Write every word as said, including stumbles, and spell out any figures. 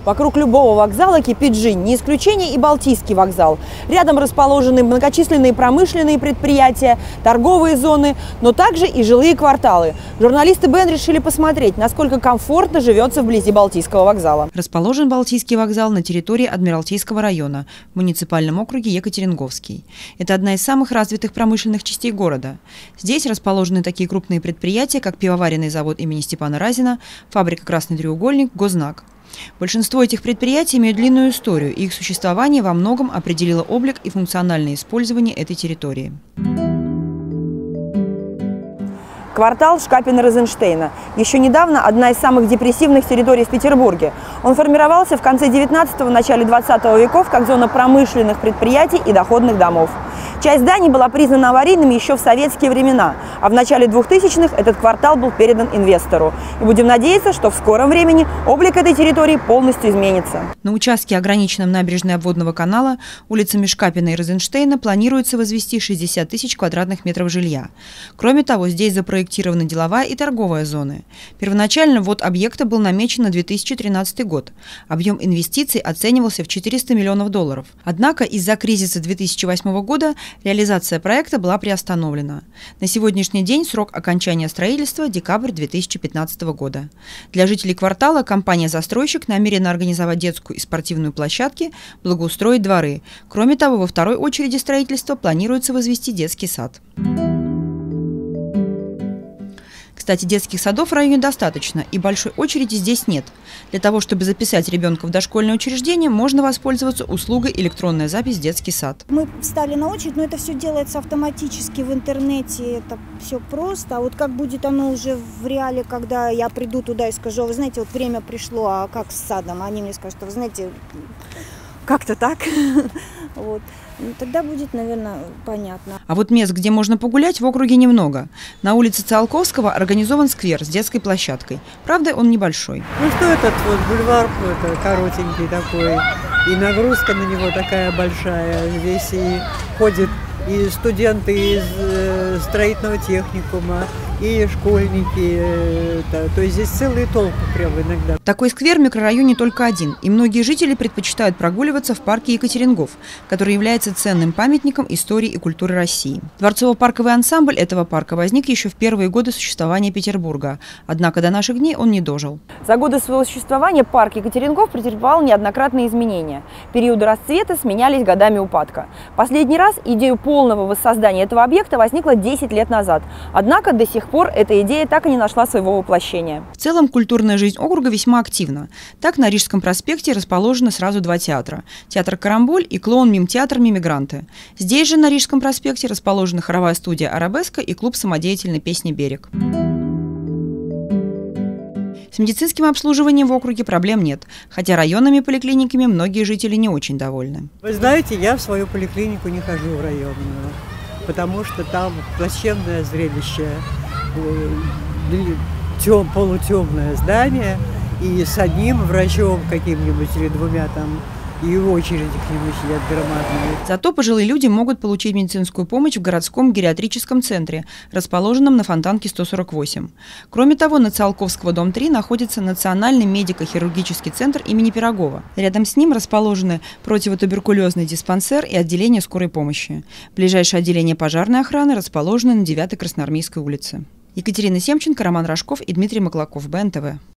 Вокруг любого вокзала кипит жизнь, не исключение и Балтийский вокзал. Рядом расположены многочисленные промышленные предприятия, торговые зоны, но также и жилые кварталы. Журналисты БН решили посмотреть, насколько комфортно живется вблизи Балтийского вокзала. Расположен Балтийский вокзал на территории Адмиралтейского района в муниципальном округе Екатеринговский. Это одна из самых развитых промышленных частей города. Здесь расположены такие крупные предприятия, как пивоваренный завод имени Степана Разина, фабрика «Красный треугольник», Гознак. Большинство этих предприятий имеют длинную историю, и их существование во многом определило облик и функциональное использование этой территории. Квартал Шкапина-Розенштейна. Еще недавно одна из самых депрессивных территорий в Петербурге. Он формировался в конце девятнадцатого – начале двадцатого веков как зона промышленных предприятий и доходных домов. Часть зданий была признана аварийными еще в советские времена, а в начале двухтысячных этот квартал был передан инвестору. И будем надеяться, что в скором времени облик этой территории полностью изменится. На участке, ограниченном набережной обводного канала, улицами Шкапина и Розенштейна, планируется возвести шестьдесят тысяч квадратных метров жилья. Кроме того, здесь запроектированы деловая и торговая зоны. Первоначально ввод объекта был намечен на две тысячи тринадцатый год. Объем инвестиций оценивался в четыреста миллионов долларов. Однако из-за кризиса две тысячи восьмого года реализация проекта была приостановлена. На сегодняшний день срок окончания строительства – декабрь две тысячи пятнадцатого года. Для жителей квартала компания-застройщик намерена организовать детскую и спортивную площадки, благоустроить дворы. Кроме того, во второй очереди строительства планируется возвести детский сад. Кстати, детских садов в районе достаточно, и большой очереди здесь нет. Для того, чтобы записать ребенка в дошкольное учреждение, можно воспользоваться услугой электронная запись в детский сад. Мы встали на очередь, но это все делается автоматически в интернете, это все просто. А вот как будет оно уже в реале, когда я приду туда и скажу: вы знаете, вот время пришло, а как с садом? Они мне скажут: вы знаете, как-то так. Вот. Ну, тогда будет, наверное, понятно. А вот мест, где можно погулять, в округе немного. На улице Циолковского организован сквер с детской площадкой. Правда, он небольшой. Ну что этот вот бульвар какой-то коротенький такой, и нагрузка на него такая большая. Здесь и ходят и студенты из э, строительного техникума, и школьники. Э, то, то есть здесь целые толпы прям иногда. Такой сквер в микрорайоне только один, и многие жители предпочитают прогуливаться в парке Екатерингов, который является ценным памятником истории и культуры России. Дворцово-парковый ансамбль этого парка возник еще в первые годы существования Петербурга, однако до наших дней он не дожил. За годы своего существования парк Екатерингов претерпевал неоднократные изменения. Периоды расцвета сменялись годами упадка. Последний раз идею полного воссоздания этого объекта возникла десять лет назад. Однако до сих пор эта идея так и не нашла своего воплощения. В целом культурная жизнь округа весьма активна. Так на Рижском проспекте расположено сразу два театра – театр «Карамболь» и клоун-мим-театр «Мимигранты». Здесь же на Рижском проспекте расположена хоровая студия «Арабеска» и клуб самодеятельной песни «Берег». С медицинским обслуживанием в округе проблем нет, хотя районными поликлиниками многие жители не очень довольны. Вы знаете, я в свою поликлинику не хожу, в районную, потому что там плачевное зрелище, тем, полутемное здание, и с одним врачом каким-нибудь или двумя там, и в очереди к нему сидят громадные. Зато пожилые люди могут получить медицинскую помощь в городском гериатрическом центре, расположенном на Фонтанке сто сорок восемь. Кроме того, на Циолковского, дом три, находится Национальный медико-хирургический центр имени Пирогова. Рядом с ним расположены противотуберкулезный диспансер и отделение скорой помощи. Ближайшее отделение пожарной охраны расположено на девятой Красноармейской улице. Екатерина Семченко, Роман Рожков и Дмитрий Маклаков, БН ТВ.